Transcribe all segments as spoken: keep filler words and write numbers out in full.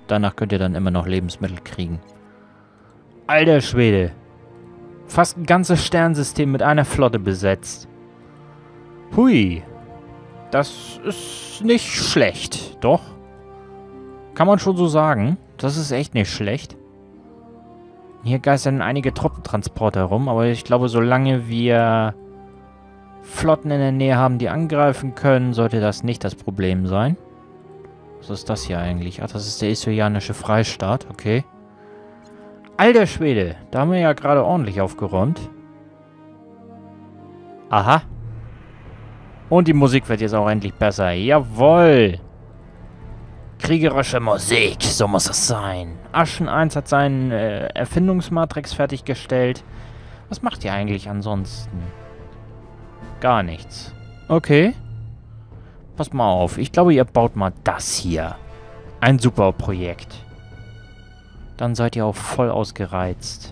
Danach könnt ihr dann immer noch Lebensmittel kriegen. Alter Schwede. Fast ein ganzes Sternsystem mit einer Flotte besetzt. Hui. Das ist nicht schlecht, doch? Kann man schon so sagen. Das ist echt nicht schlecht. Hier geistern einige Truppentransporter herum, aber ich glaube, solange wir Flotten in der Nähe haben, die angreifen können, sollte das nicht das Problem sein. Was ist das hier eigentlich? Ach, das ist der Isurianische Freistaat, okay. Alter Schwede, da haben wir ja gerade ordentlich aufgeräumt. Aha. Und die Musik wird jetzt auch endlich besser. Jawohl. Kriegerische Musik, so muss es sein. Aschen eins hat seinen äh, Erfindungsmatrix fertiggestellt. Was macht ihr eigentlich ansonsten? Gar nichts. Okay. Pass mal auf, ich glaube, ihr baut mal das hier. Ein super Projekt. Dann seid ihr auch voll ausgereizt.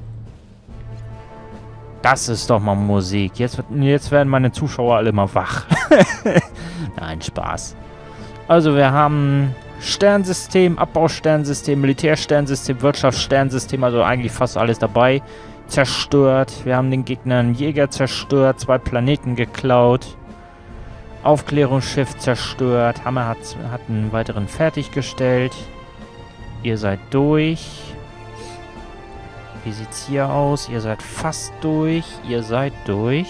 Das ist doch mal Musik. Jetzt, wird, jetzt werden meine Zuschauer alle mal wach. Nein, Spaß. Also wir haben Sternsystem, Abbausternsystem, Militärsternsystem, Wirtschaftssternsystem, also eigentlich fast alles dabei. Zerstört. Wir haben den Gegnern Jäger zerstört, zwei Planeten geklaut. Aufklärungsschiff zerstört. Hammer hat, hat einen weiteren fertiggestellt. Ihr seid durch. Wie sieht's hier aus? Ihr seid fast durch. Ihr seid durch.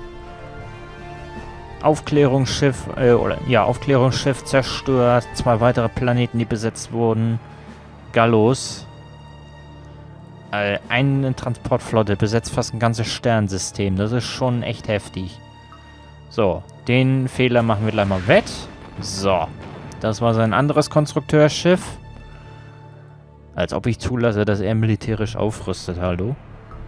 Aufklärungsschiff, äh, oder, ja, Aufklärungsschiff zerstört. Zwei weitere Planeten, die besetzt wurden. Gallos. Äh, eine Transportflotte besetzt fast ein ganzes Sternsystem. Das ist schon echt heftig. So, den Fehler machen wir gleich mal wett. So, das war sein anderes Konstrukteurschiff. Als ob ich zulasse, dass er militärisch aufrüstet, hallo.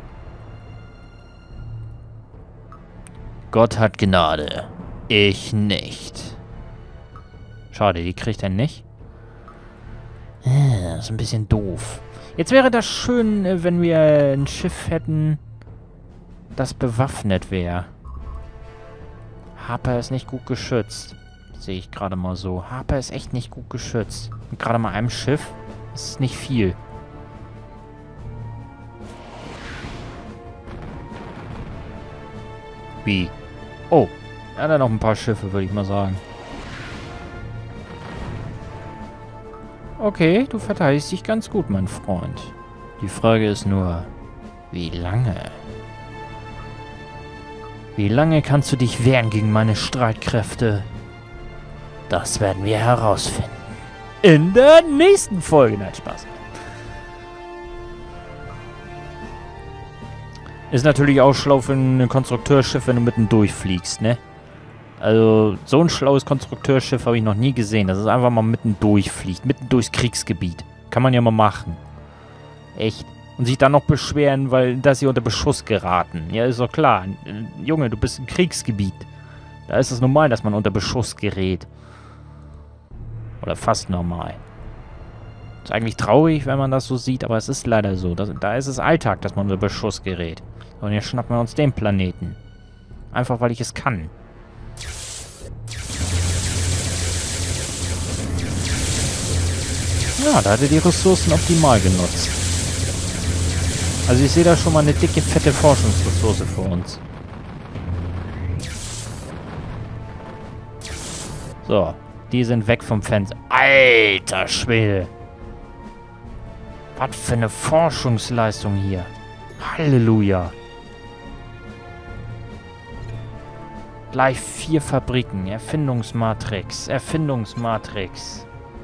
Gott hat Gnade. Ich nicht. Schade, die kriegt er nicht. Das ist ein bisschen doof. Jetzt wäre das schön, wenn wir ein Schiff hätten, das bewaffnet wäre. Harper ist nicht gut geschützt. Sehe ich gerade mal so. Harper ist echt nicht gut geschützt. Mit gerade mal einem Schiff. Das ist nicht viel. Wie? Oh. Er hat ja noch ein paar Schiffe, würde ich mal sagen. Okay, du verteidigst dich ganz gut, mein Freund. Die Frage ist nur, wie lange? Wie lange kannst du dich wehren gegen meine Streitkräfte? Das werden wir herausfinden. In der nächsten Folge. Nein, Spaß. Ist natürlich auch schlau für ein Konstrukteurschiff, wenn du mitten durchfliegst, ne? Also, so ein schlaues Konstrukteurschiff habe ich noch nie gesehen. Das ist einfach mal mitten durchfliegt. Mitten durchs Kriegsgebiet. Kann man ja mal machen. Echt. Und sich dann noch beschweren, weil dass sie unter Beschuss geraten. Ja, ist doch klar. Junge, du bist im Kriegsgebiet. Da ist es normal, dass man unter Beschuss gerät. Oder fast normal. Ist eigentlich traurig, wenn man das so sieht, aber es ist leider so. Das, da ist es Alltag, dass man unter Beschuss gerät. Und jetzt schnappen wir uns den Planeten. Einfach, weil ich es kann. Ja, da hat er die Ressourcen optimal genutzt. Also ich sehe da schon mal eine dicke, fette Forschungsressource für uns. So, die sind weg vom Fenster. Alter Schwede. Was für eine Forschungsleistung hier. Halleluja. Gleich vier Fabriken. Erfindungsmatrix. Erfindungsmatrix.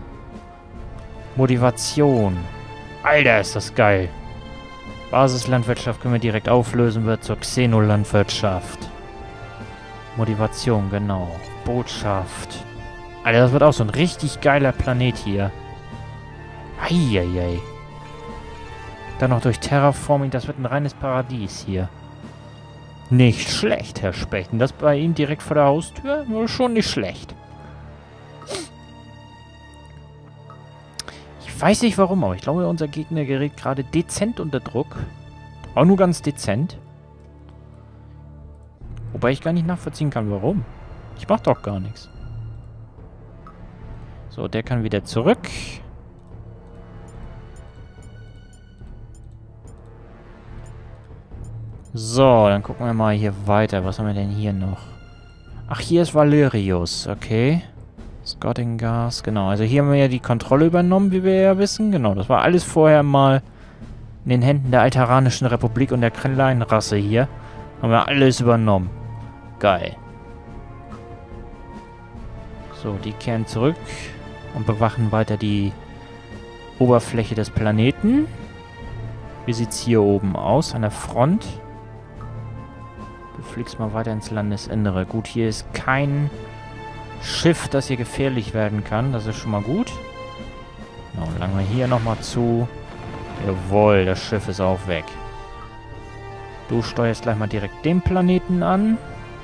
Motivation. Alter, ist das geil. Basislandwirtschaft können wir direkt auflösen, wird zur Xenolandwirtschaft. Motivation, genau. Botschaft. Alter, das wird auch so ein richtig geiler Planet hier. Eieiei. Dann noch durch Terraforming, das wird ein reines Paradies hier. Nicht schlecht, Herr Spechten. Das bei Ihnen direkt vor der Haustür? Nur schon nicht schlecht. Ich weiß nicht warum, aber ich glaube, unser Gegner gerät gerade dezent unter Druck. Auch nur ganz dezent. Wobei ich gar nicht nachvollziehen kann, warum. Ich mach doch gar nichts. So, der kann wieder zurück. So, dann gucken wir mal hier weiter. Was haben wir denn hier noch? Ach, hier ist Valerius. Okay. Scotting Gas. Genau, also hier haben wir ja die Kontrolle übernommen, wie wir ja wissen. Genau, das war alles vorher mal in den Händen der Alteranischen Republik und der kleinen Rasse hier. Haben wir alles übernommen. Geil. So, die kehren zurück und bewachen weiter die Oberfläche des Planeten. Wie sieht's hier oben aus an der Front? Du fliegst mal weiter ins Landesinnere. Gut, hier ist kein Schiff, das hier gefährlich werden kann. Das ist schon mal gut. Genau, langen wir hier nochmal zu. Jawohl, das Schiff ist auch weg. Du steuerst gleich mal direkt den Planeten an.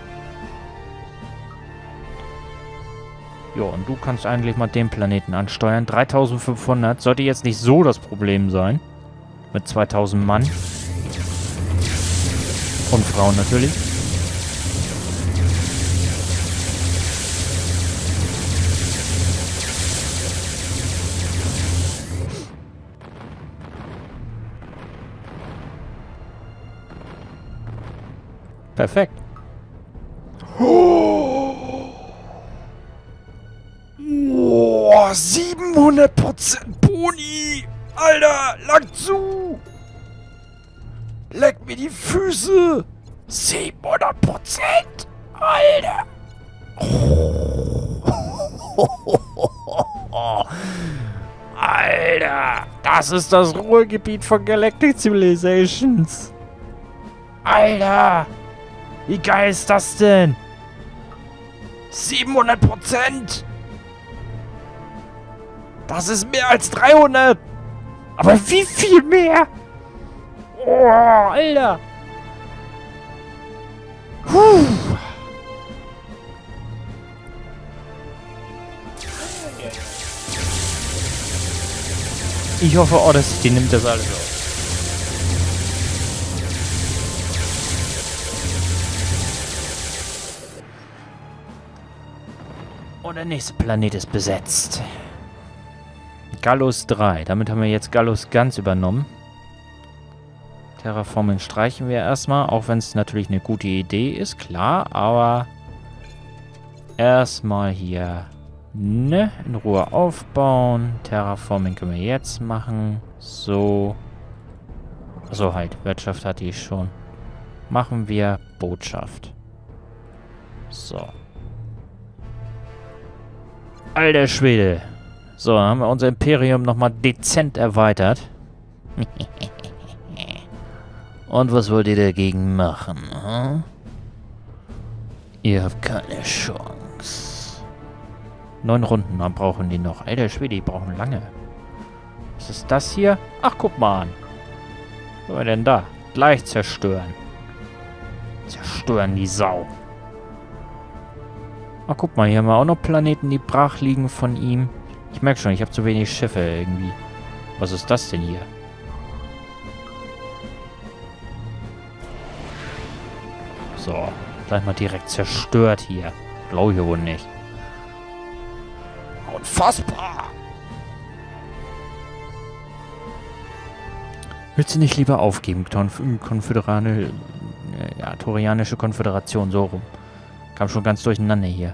Ja, und du kannst eigentlich mal den Planeten ansteuern. dreitausendfünfhundert sollte jetzt nicht so das Problem sein. Mit zweitausend Mann. Und Frauen natürlich. Perfekt. Oh, siebenhundert Prozent Boni! Alter, lang zu! Leck mir die Füße! siebenhundert Prozent! Alter! Oh. Alter! Das ist das Ruhrgebiet von Galactic Civilizations. Alter! Wie geil ist das denn? siebenhundert Prozent! Das ist mehr als dreihundert! Aber wie viel mehr? Oh, Alter! Puh. Ich hoffe, Odyssey nimmt das alles auf. Und der nächste Planet ist besetzt. Gallus drei. Damit haben wir jetzt Gallus ganz übernommen. Terraforming streichen wir erstmal, auch wenn es natürlich eine gute Idee ist, klar, aber erstmal hier ne, in Ruhe aufbauen. Terraforming können wir jetzt machen. So. So halt, Wirtschaft hatte ich schon. Machen wir Botschaft. So. Alter Schwede. So, dann haben wir unser Imperium nochmal dezent erweitert. Und was wollt ihr dagegen machen, hm? Ihr habt keine Chance. Neun Runden, dann brauchen die noch. Alter Schwede, die brauchen lange. Was ist das hier? Ach, guck mal an. Was haben wir denn da? Gleich zerstören. Zerstören die Sau. Ach, guck mal, hier haben wir auch noch Planeten, die brach liegen von ihm. Ich merke schon, ich habe zu wenig Schiffe irgendwie. Was ist das denn hier? So, gleich mal direkt zerstört hier. Glaube ich ja wohl nicht. Unfassbar! Willst du nicht lieber aufgeben? Konf Konföderane... Ja, Torianische Konföderation, so rum. Kam schon ganz durcheinander hier.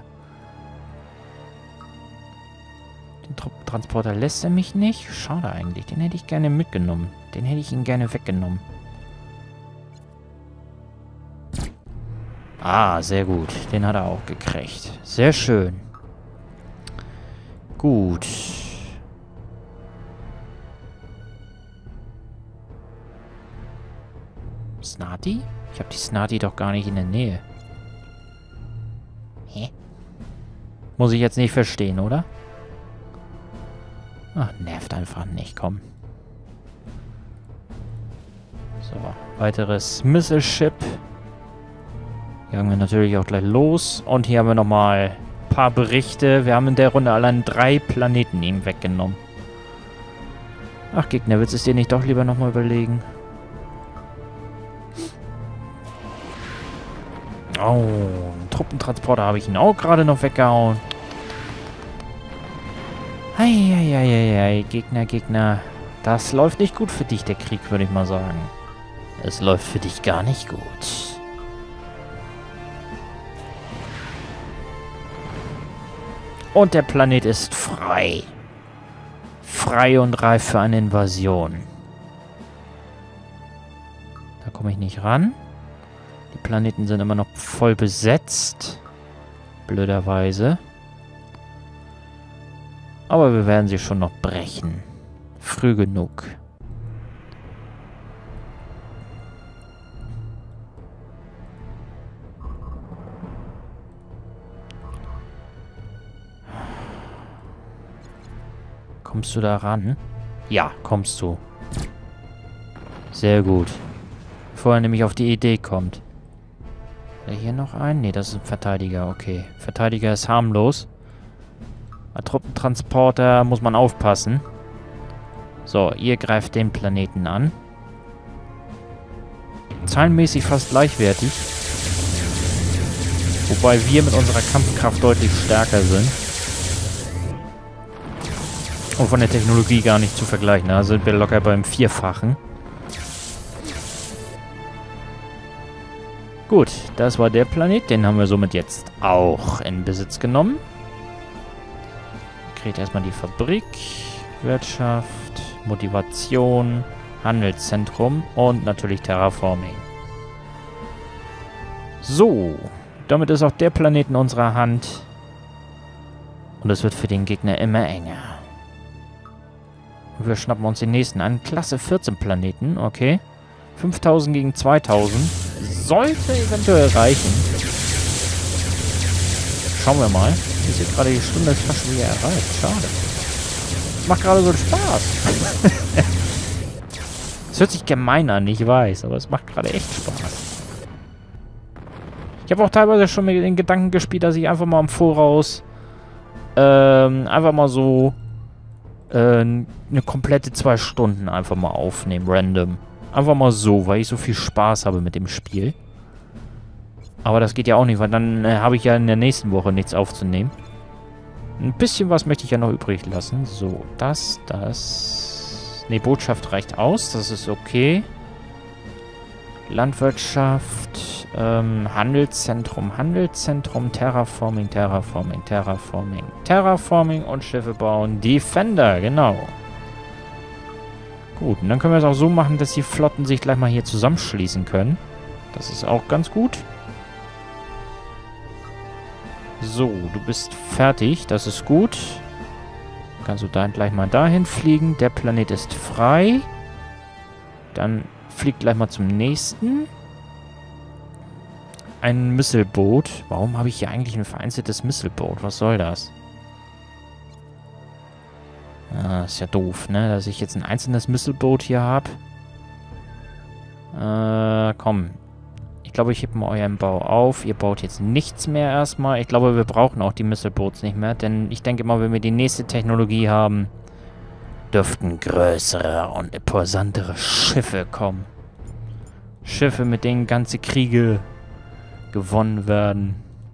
Den Truppentransporter lässt er mich nicht. Schade eigentlich. Den hätte ich gerne mitgenommen. Den hätte ich ihn gerne weggenommen. Ah, sehr gut. Den hat er auch gekriegt. Sehr schön. Gut. Snarty? Ich habe die Snarty doch gar nicht in der Nähe. Hä? Muss ich jetzt nicht verstehen, oder? Ach, nervt einfach nicht, komm. So, weiteres Missile Ship. Jagen wir natürlich auch gleich los. Und hier haben wir nochmal ein paar Berichte. Wir haben in der Runde allein drei Planeten ihm weggenommen. Ach, Gegner, willst du es dir nicht doch lieber nochmal überlegen? Oh, einen Truppentransporter habe ich ihn auch gerade noch weggehauen. Eieieiei, Gegner, Gegner. Das läuft nicht gut für dich, der Krieg, würde ich mal sagen. Es läuft für dich gar nicht gut. Und der Planet ist frei. Frei und reif für eine Invasion. Da komme ich nicht ran. Die Planeten sind immer noch voll besetzt. Blöderweise. Aber wir werden sie schon noch brechen. Früh genug. Kommst du da ran? Ja, kommst du. Sehr gut. Bevor er nämlich auf die Idee kommt. Ist da hier noch ein? Ne, das ist ein Verteidiger. Okay. Verteidiger ist harmlos. Bei Truppentransporter muss man aufpassen. So, ihr greift den Planeten an. Zahlenmäßig fast gleichwertig. Wobei wir mit unserer Kampfkraft deutlich stärker sind. Und von der Technologie gar nicht zu vergleichen. Da sind wir locker beim Vierfachen. Gut, das war der Planet. Den haben wir somit jetzt auch in Besitz genommen. Kriegt erstmal die Fabrik, Wirtschaft, Motivation, Handelszentrum und natürlich Terraforming. So, damit ist auch der Planet in unserer Hand. Und es wird für den Gegner immer enger. Wir schnappen uns den nächsten an. Klasse vierzehn Planeten, okay. fünftausend gegen zweitausend. Sollte eventuell reichen. Schauen wir mal. Ist jetzt gerade die Stunde ist fast schon wieder erreicht. Schade. Macht gerade so einen Spaß. Es hört sich gemein an, ich weiß. Aber es macht gerade echt Spaß. Ich habe auch teilweise schon mit den Gedanken gespielt, dass ich einfach mal im Voraus ähm, einfach mal so äh, eine komplette zwei Stunden einfach mal aufnehmen, random. Einfach mal so, weil ich so viel Spaß habe mit dem Spiel. Aber das geht ja auch nicht, weil dann äh, habe ich ja in der nächsten Woche nichts aufzunehmen. Ein bisschen was möchte ich ja noch übrig lassen. So, das, das... Ne, Botschaft reicht aus, das ist okay. Landwirtschaft, ähm, Handelszentrum, Handelszentrum, Terraforming, Terraforming, Terraforming, Terraforming und Schiffe bauen. Defender, genau. Gut, und dann können wir es auch so machen, dass die Flotten sich gleich mal hier zusammenschließen können. Das ist auch ganz gut. So, du bist fertig, das ist gut. Kannst du dann gleich mal dahin fliegen. Der Planet ist frei. Dann fliegt gleich mal zum nächsten. Ein Missilboot. Warum habe ich hier eigentlich ein vereinzeltes Missilboot? Was soll das? Ah, ist ja doof, ne? Dass ich jetzt ein einzelnes Missilboot hier habe. Äh, komm. Ich glaube, ich hebe mal euren Bau auf. Ihr baut jetzt nichts mehr erstmal. Ich glaube, wir brauchen auch die Missilboats nicht mehr. Denn ich denke mal, wenn wir die nächste Technologie haben, dürften größere und imposantere Schiffe kommen. Schiffe, mit denen ganze Kriege gewonnen werden.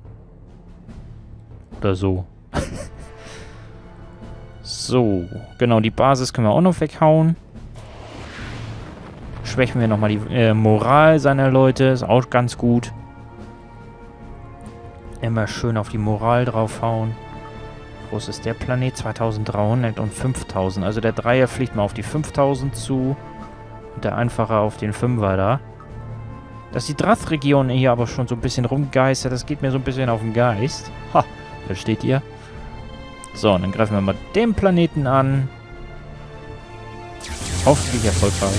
Oder so. So, genau, die Basis können wir auch noch weghauen. Schwächen wir nochmal die äh, Moral seiner Leute. Ist auch ganz gut. Immer schön auf die Moral draufhauen. Wie groß ist der Planet? zweitausenddreihundert und fünftausend. Also der Dreier fliegt mal auf die fünftausend zu. Und der Einfache auf den Fünfer da. Dass die Drath-Region hier aber schon so ein bisschen rumgeistert, das geht mir so ein bisschen auf den Geist. Ha, versteht ihr? So, und dann greifen wir mal den Planeten an. Hoffentlich erfolgreich.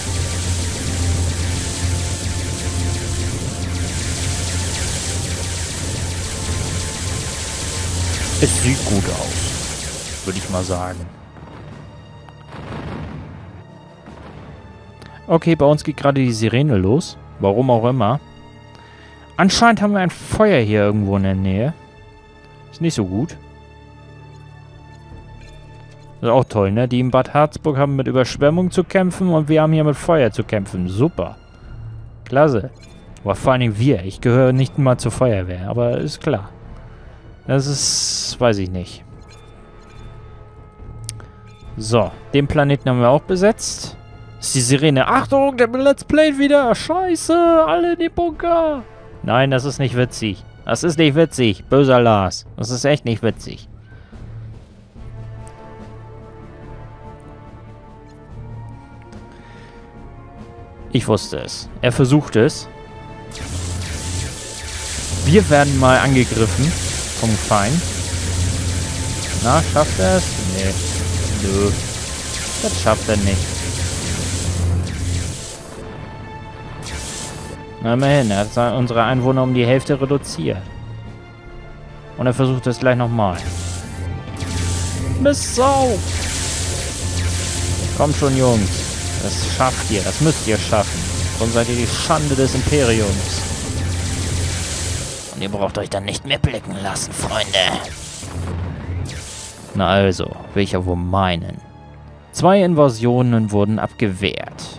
Es sieht gut aus, würde ich mal sagen. Okay, bei uns geht gerade die Sirene los. Warum auch immer. Anscheinend haben wir ein Feuer hier irgendwo in der Nähe. Ist nicht so gut. Das ist auch toll, ne? Die in Bad Harzburg haben mit Überschwemmung zu kämpfen und wir haben hier mit Feuer zu kämpfen. Super. Klasse. Aber vor allen Dingen wir. Ich gehöre nicht mal zur Feuerwehr, aber ist klar. Das ist... weiß ich nicht. So, den Planeten haben wir auch besetzt. Ist die Sirene. Achtung, der Let's Play wieder. Scheiße, alle in die Bunker. Nein, das ist nicht witzig. Das ist nicht witzig, böser Lars. Das ist echt nicht witzig. Ich wusste es. Er versucht es. Wir werden mal angegriffen vom Feind. Na, schafft er es? Nee. Nö. Das schafft er nicht. Na, immerhin. Er hat unsere Einwohner um die Hälfte reduziert. Und er versucht es gleich nochmal. Mist Sau! Kommt schon, Jungs. Das schafft ihr. Das müsst ihr schaffen. Sonst seid ihr die Schande des Imperiums. Und ihr braucht euch dann nicht mehr blicken lassen, Freunde. Na also, will ich ja wohl meinen. Zwei Invasionen wurden abgewehrt.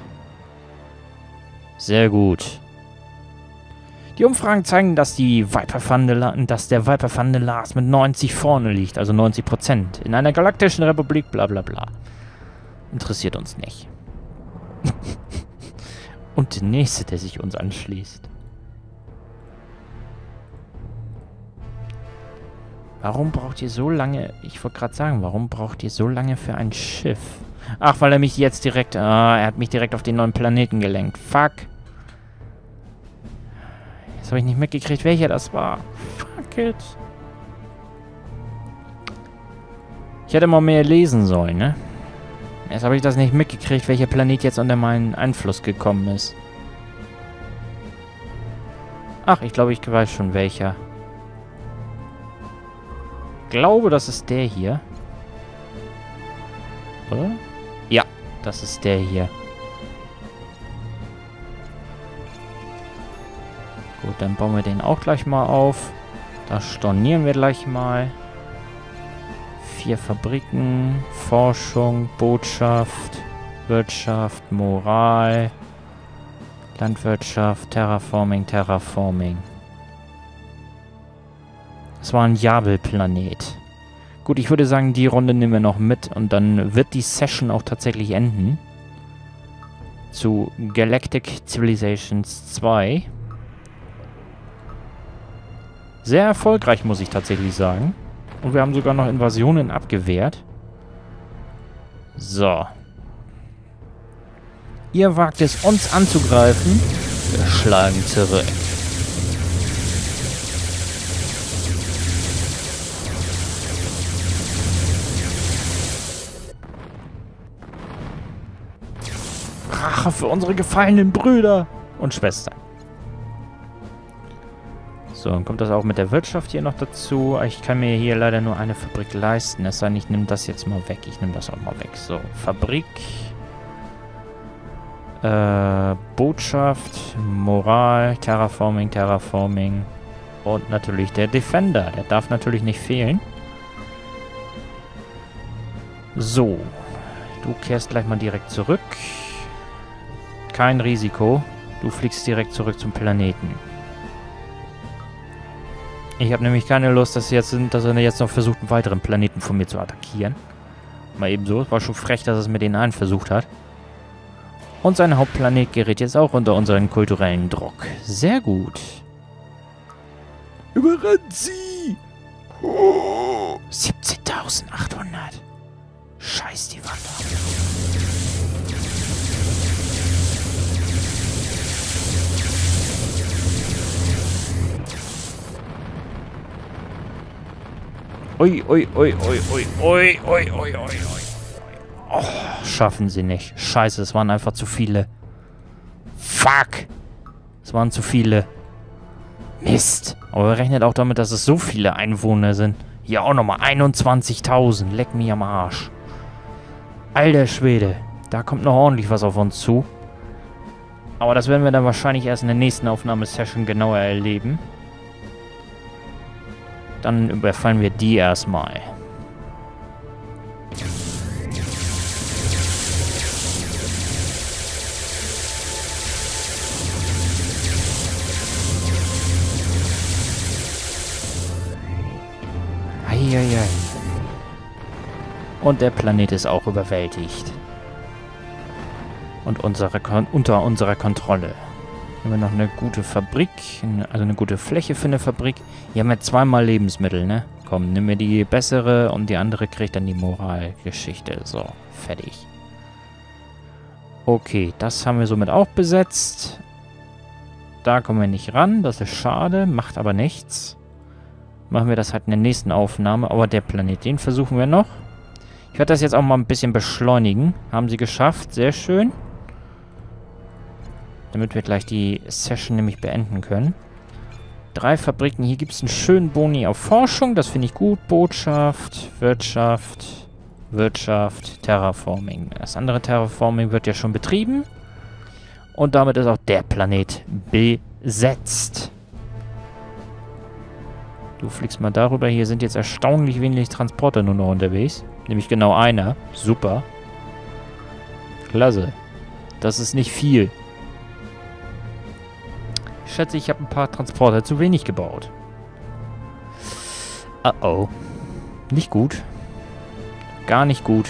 Sehr gut. Die Umfragen zeigen, dass, die dass der Viper Lars mit neunzig vorne liegt, also neunzig Prozent. In einer galaktischen Republik, bla bla bla. Interessiert uns nicht. Und der nächste, der sich uns anschließt. Warum braucht ihr so lange... Ich wollte gerade sagen, warum braucht ihr so lange für ein Schiff? Ach, weil er mich jetzt direkt... Ah, er hat mich direkt auf den neuen Planeten gelenkt. Fuck. Jetzt habe ich nicht mitgekriegt, welcher das war. Fuck it. Ich hätte mal mehr lesen sollen, ne? Jetzt habe ich das nicht mitgekriegt, welcher Planet jetzt unter meinen Einfluss gekommen ist. Ach, ich glaube, ich weiß schon welcher. Ich glaube, das ist der hier. Oder? Ja, das ist der hier. Gut, dann bauen wir den auch gleich mal auf. Da stornieren wir gleich mal. Vier Fabriken, Forschung, Botschaft, Wirtschaft, Moral, Landwirtschaft, Terraforming, Terraforming. Das war ein Jabel-Planet. Gut, ich würde sagen, die Runde nehmen wir noch mit und dann wird die Session auch tatsächlich enden. Zu Galactic Civilizations zwei. Sehr erfolgreich, muss ich tatsächlich sagen. Und wir haben sogar noch Invasionen abgewehrt. So. Ihr wagt es, uns anzugreifen. Wir schlagen zurück. Rache für unsere gefallenen Brüder und Schwestern. So, dann kommt das auch mit der Wirtschaft hier noch dazu. Ich kann mir hier leider nur eine Fabrik leisten. Es sei denn, ich nehme das jetzt mal weg. Ich nehme das auch mal weg. So, Fabrik. Äh, Botschaft, Moral, Terraforming, Terraforming. Und natürlich der Defender. Der darf natürlich nicht fehlen. So. Du kehrst gleich mal direkt zurück. Kein Risiko. Du fliegst direkt zurück zum Planeten. Ich habe nämlich keine Lust, dass, jetzt, dass er jetzt noch versucht, einen weiteren Planeten von mir zu attackieren. Mal eben so. Es war schon frech, dass er es mit den einen versucht hat. Und sein Hauptplanet gerät jetzt auch unter unseren kulturellen Druck. Sehr gut. Überrennt sie! Oh. siebzehntausendachthundert. Scheiß die Wand ab. Ui, ui, ui, ui, ui, ui, ui, ui, ui, ui. Oh, schaffen sie nicht. Scheiße, es waren einfach zu viele. Fuck. Es waren zu viele. Mist. Aber er rechnet auch damit, dass es so viele Einwohner sind. Hier auch nochmal einundzwanzigtausend. Leck mich am Arsch. Alter Schwede. Da kommt noch ordentlich was auf uns zu. Aber das werden wir dann wahrscheinlich erst in der nächsten Aufnahmesession genauer erleben. Dann überfallen wir die erstmal. Eieiei. Und der Planet ist auch überwältigt. Und unsere Kon unter unserer Kontrolle. Hier haben wir noch eine gute Fabrik, also eine gute Fläche für eine Fabrik. Hier haben wir zweimal Lebensmittel, ne? Komm, nimm mir die bessere und die andere kriegt dann die Moralgeschichte. So, fertig. Okay, das haben wir somit auch besetzt. Da kommen wir nicht ran, das ist schade, macht aber nichts. Machen wir das halt in der nächsten Aufnahme. Aber der Planet, den versuchen wir noch. Ich werde das jetzt auch mal ein bisschen beschleunigen. Haben sie geschafft, sehr schön. Damit wir gleich die Session nämlich beenden können. Drei Fabriken. Hier gibt es einen schönen Boni auf Forschung. Das finde ich gut. Botschaft, Wirtschaft, Wirtschaft, Terraforming. Das andere Terraforming wird ja schon betrieben. Und damit ist auch der Planet besetzt. Du fliegst mal darüber. Hier sind jetzt erstaunlich wenig Transporter nur noch unterwegs. Nämlich genau einer. Super. Klasse. Das ist nicht viel. Ich schätze, ich habe ein paar Transporter zu wenig gebaut. Uh oh. Nicht gut. Gar nicht gut.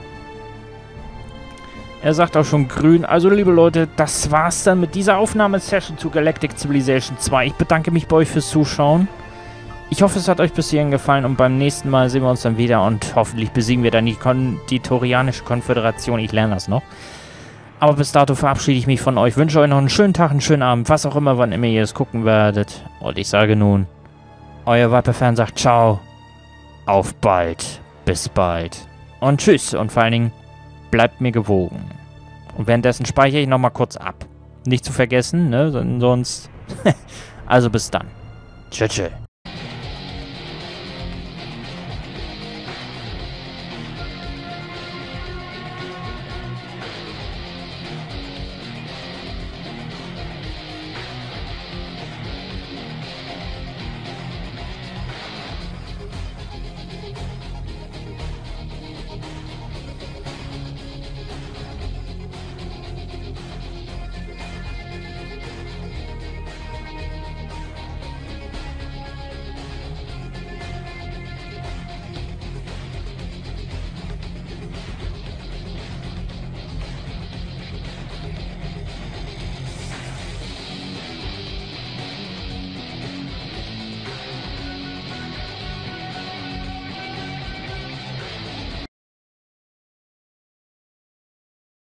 Er sagt auch schon grün. Also, liebe Leute, das war's dann mit dieser Aufnahmesession zu Galactic Civilization zwei. Ich bedanke mich bei euch fürs Zuschauen. Ich hoffe, es hat euch bis hierhin gefallen und beim nächsten Mal sehen wir uns dann wieder und hoffentlich besiegen wir dann die, Kon die Torianische Konföderation. Ich lerne das noch. Aber bis dato verabschiede ich mich von euch. Wünsche euch noch einen schönen Tag, einen schönen Abend, was auch immer, wann immer ihr es gucken werdet. Und ich sage nun, euer Viper-Fan sagt ciao, auf bald, bis bald und tschüss und vor allen Dingen bleibt mir gewogen. Und währenddessen speichere ich nochmal kurz ab. Nicht zu vergessen, ne, sonst... also bis dann. Tschüss.